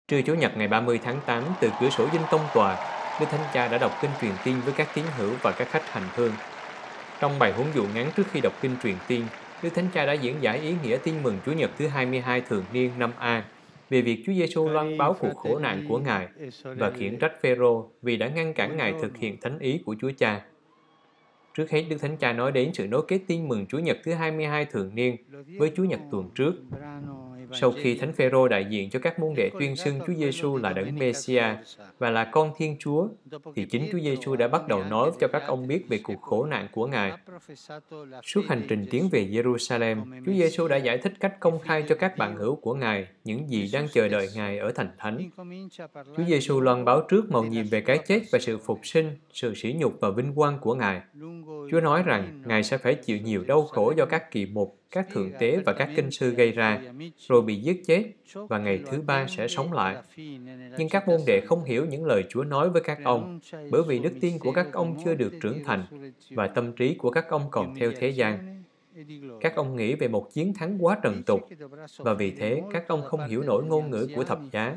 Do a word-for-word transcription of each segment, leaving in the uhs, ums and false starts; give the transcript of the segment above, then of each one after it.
Trưa Chủ nhật ngày ba mươi tháng tám, từ cửa sổ dinh tông tòa, Đức Thánh Cha đã đọc kinh truyền tiên với các tín hữu và các khách hành hương. Trong bài huấn dụ ngắn trước khi đọc kinh truyền tiên, Đức Thánh Cha đã diễn giải ý nghĩa tin mừng Chủ nhật thứ hai mươi hai thường niên năm A về việc Chúa Giêsu loan báo cuộc khổ nạn của Ngài và khiển trách Phêrô vì đã ngăn cản Ngài thực hiện thánh ý của Chúa Cha. Trước hết, Đức Thánh Cha nói đến sự nối kết tin mừng Chủ nhật thứ hai mươi hai thường niên với Chủ nhật tuần trước. Sau khi Thánh Phêrô đại diện cho các môn đệ tuyên xưng Chúa Giêsu là Đấng Mêsia và là con Thiên Chúa, thì chính Chúa Giêsu đã bắt đầu nói cho các ông biết về cuộc khổ nạn của Ngài. Suốt hành trình tiến về Jerusalem, Chúa Giêsu đã giải thích cách công khai cho các bạn hữu của Ngài những gì đang chờ đợi Ngài ở thành thánh. Chúa Giêsu loan báo trước mầu nhiệm về cái chết và sự phục sinh, sự sỉ nhục và vinh quang của Ngài. Chúa nói rằng Ngài sẽ phải chịu nhiều đau khổ do các kỳ mục, các thượng tế và các kinh sư gây ra, rồi bị giết chết, và ngày thứ ba sẽ sống lại. Nhưng các môn đệ không hiểu những lời Chúa nói với các ông, bởi vì đức tin của các ông chưa được trưởng thành, và tâm trí của các ông còn theo thế gian. Các ông nghĩ về một chiến thắng quá trần tục, và vì thế các ông không hiểu nổi ngôn ngữ của thập giá.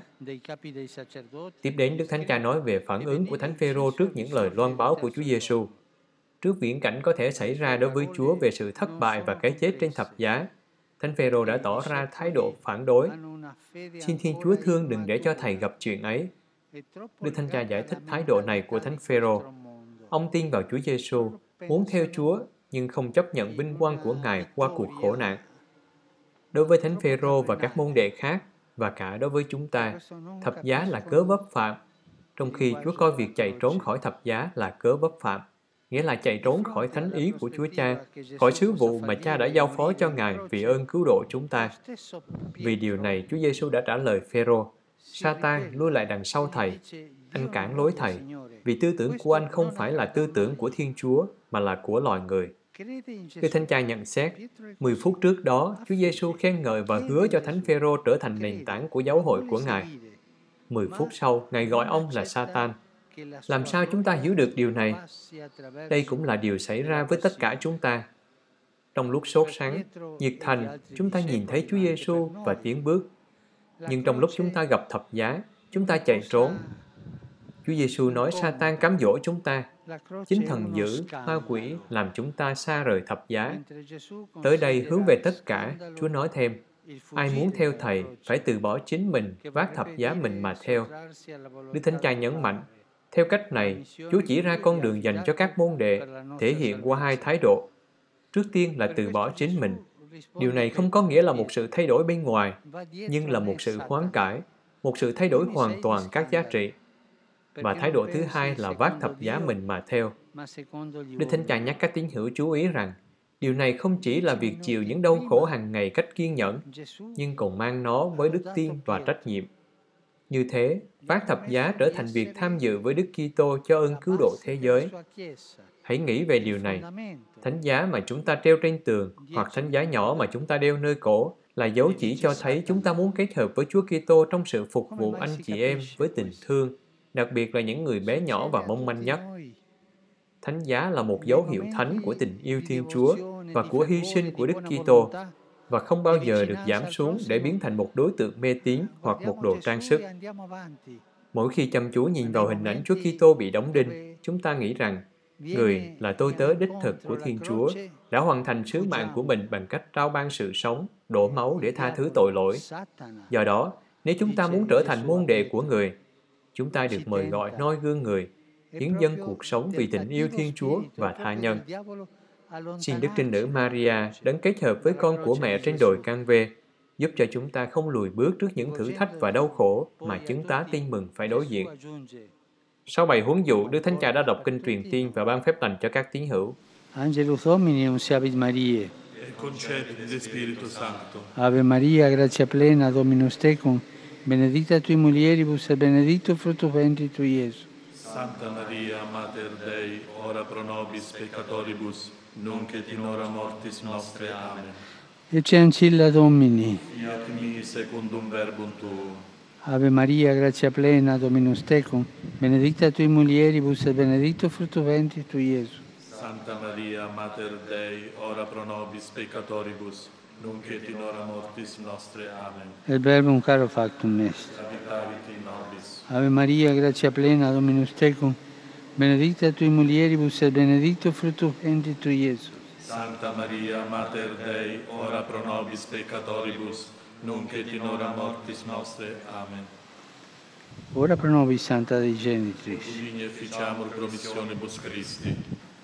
Tiếp đến, Đức Thánh Cha nói về phản ứng của Thánh Phêrô trước những lời loan báo của Chúa Giêsu. Trước viễn cảnh có thể xảy ra đối với Chúa về sự thất bại và cái chết trên thập giá, Thánh Phêrô đã tỏ ra thái độ phản đối. Xin Thiên Chúa thương đừng để cho thầy gặp chuyện ấy. Đức Thánh Cha giải thích thái độ này của Thánh Phêrô. Ông tin vào Chúa Giêsu, muốn theo Chúa, nhưng không chấp nhận vinh quang của Ngài qua cuộc khổ nạn. Đối với Thánh Phêrô và các môn đệ khác, và cả đối với chúng ta, thập giá là cớ vấp phạm, trong khi Chúa coi việc chạy trốn khỏi thập giá là cớ vấp phạm, nghĩa là chạy trốn khỏi thánh ý của Chúa Cha, khỏi sứ vụ mà Cha đã giao phó cho Ngài vì ơn cứu độ chúng ta. Vì điều này, Chúa Giêsu đã trả lời Phêrô: Sa-tan, lui lại đằng sau thầy, anh cản lối thầy, vì tư tưởng của anh không phải là tư tưởng của Thiên Chúa, mà là của loài người. Đức Thánh Cha nhận xét, mười phút trước đó, Chúa Giêsu khen ngợi và hứa cho Thánh Phêrô trở thành nền tảng của giáo hội của Ngài. Mười phút sau, Ngài gọi ông là Sa-tan. Làm sao chúng ta hiểu được điều này? Đây cũng là điều xảy ra với tất cả chúng ta. Trong lúc sốt sắng, nhiệt thành, chúng ta nhìn thấy Chúa Giêsu và tiến bước. Nhưng trong lúc chúng ta gặp thập giá, chúng ta chạy trốn. Chúa Giêsu nói Sa-tan cám dỗ chúng ta. Chính thần dữ, ma quỷ làm chúng ta xa rời thập giá. Tới đây hướng về tất cả, Chúa nói thêm, ai muốn theo Thầy phải từ bỏ chính mình, vác thập giá mình mà theo. Đức Thánh Cha nhấn mạnh, theo cách này, Chúa chỉ ra con đường dành cho các môn đệ, thể hiện qua hai thái độ. Trước tiên là từ bỏ chính mình. Điều này không có nghĩa là một sự thay đổi bên ngoài, nhưng là một sự hoán cải, một sự thay đổi hoàn toàn các giá trị. Và thái độ thứ hai là vác thập giá mình mà theo. Đức Thánh Cha nhắc các tín hữu chú ý rằng, điều này không chỉ là việc chịu những đau khổ hàng ngày cách kiên nhẫn, nhưng còn mang nó với đức tin và trách nhiệm. Như thế, vác thập giá trở thành việc tham dự với Đức Kitô cho ơn cứu độ thế giới. Hãy nghĩ về điều này. Thánh giá mà chúng ta treo trên tường hoặc thánh giá nhỏ mà chúng ta đeo nơi cổ là dấu chỉ cho thấy chúng ta muốn kết hợp với Chúa Kitô trong sự phục vụ anh chị em với tình thương, đặc biệt là những người bé nhỏ và mong manh nhất. Thánh giá là một dấu hiệu thánh của tình yêu Thiên Chúa và của hy sinh của Đức Kitô, và không bao giờ được giảm xuống để biến thành một đối tượng mê tín hoặc một đồ trang sức. Mỗi khi chăm chú nhìn vào hình ảnh Chúa Kitô bị đóng đinh, chúng ta nghĩ rằng, người là tôi tớ đích thực của Thiên Chúa, đã hoàn thành sứ mạng của mình bằng cách trao ban sự sống, đổ máu để tha thứ tội lỗi. Do đó, nếu chúng ta muốn trở thành môn đệ của người, chúng ta được mời gọi noi gương người, hiến dâng cuộc sống vì tình yêu Thiên Chúa và tha nhân. Xin Đức Trinh Nữ Maria đấng kết hợp với con của mẹ trên đồi Can Vê, giúp cho chúng ta không lùi bước trước những thử thách và đau khổ mà chứng tá tin mừng phải đối diện. Sau bài huấn dụ, Đức Thánh Cha đã đọc kinh truyền tiên và ban phép lành cho các tín hữu. Angelus Domini, unciavit Mariae. Et concepit de Spiritu Sancto. Ave Maria, gratia plena, Dominus tecum, benedicta tui mulieribus et benedictus fructus ventris tui, Iesus. Santa Maria, Mater Dei, ora pro nobis peccatoribus, nunc et in hora mortis nostre. Amen. Ecce ancilla Domini. Fiat mi secundum verbum tuum. Ave Maria, gratia plena, Dominus tecum, benedicta tui mulieribus et benedictus fructus ventris tui, Iesus. Santa Maria, Mater Dei, ora pro nobis peccatoribus, nunc et in hora mortis nostre. Amen. Il Verbum caro factum est. Habitavit in nobis. Ave Maria, grazia plena, Dominus tecum, benedicta tui mulieribus et benedictus fructus ventris tui, Iesus. Sancta Maria, Mater Dei, ora pro nobis peccatoribus, nunc et in hora mortis nostre. Amen. Ora pro nobis Santa Dei Genitris. Udini efficiamur promissionibus Christi.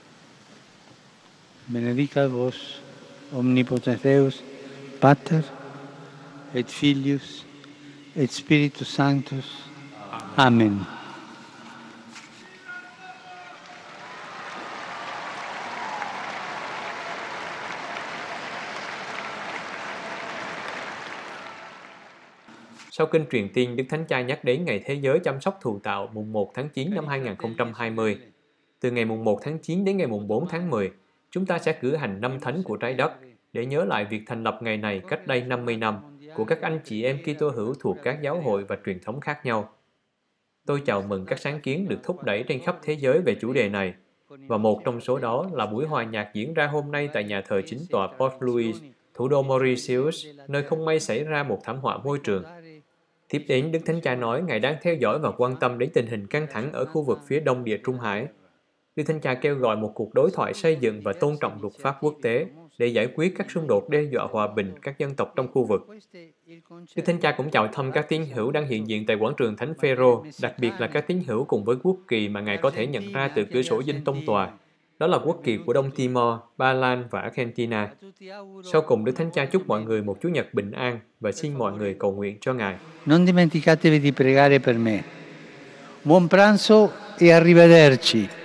Benedicat vos, omnipotens Deus, Pater, et Filius, et Spiritus Sanctus. Amen. Sau kinh truyền tiên, Đức Thánh Cha nhắc đến Ngày Thế giới chăm sóc thụ tạo mùng một tháng chín năm hai nghìn không trăm hai mươi. Từ ngày mùng một tháng chín đến ngày mùng bốn tháng mười, chúng ta sẽ cử hành năm thánh của trái đất để nhớ lại việc thành lập ngày này cách đây năm mươi năm của các anh chị em Kitô hữu thuộc các giáo hội và truyền thống khác nhau. Tôi chào mừng các sáng kiến được thúc đẩy trên khắp thế giới về chủ đề này, và một trong số đó là buổi hòa nhạc diễn ra hôm nay tại nhà thờ chính tòa Port Louis, thủ đô Mauritius, nơi không may xảy ra một thảm họa môi trường. Tiếp đến, Đức Thánh Cha nói Ngài đang theo dõi và quan tâm đến tình hình căng thẳng ở khu vực phía đông Địa Trung Hải. Đức Thánh Cha kêu gọi một cuộc đối thoại xây dựng và tôn trọng luật pháp quốc tế để giải quyết các xung đột đe dọa hòa bình các dân tộc trong khu vực. Đức Thánh Cha cũng chào thăm các tín hữu đang hiện diện tại quảng trường Thánh Phêrô, đặc biệt là các tín hữu cùng với quốc kỳ mà Ngài có thể nhận ra từ cửa sổ dinh tông tòa. Đó là quốc kỳ của Đông Timor, Ba Lan và Argentina. Sau cùng, Đức Thánh Cha chúc mọi người một Chủ nhật bình an và xin mọi người cầu nguyện cho Ngài. Non dimenticatevi di pregare per me. Buon pranzo e arrivederci.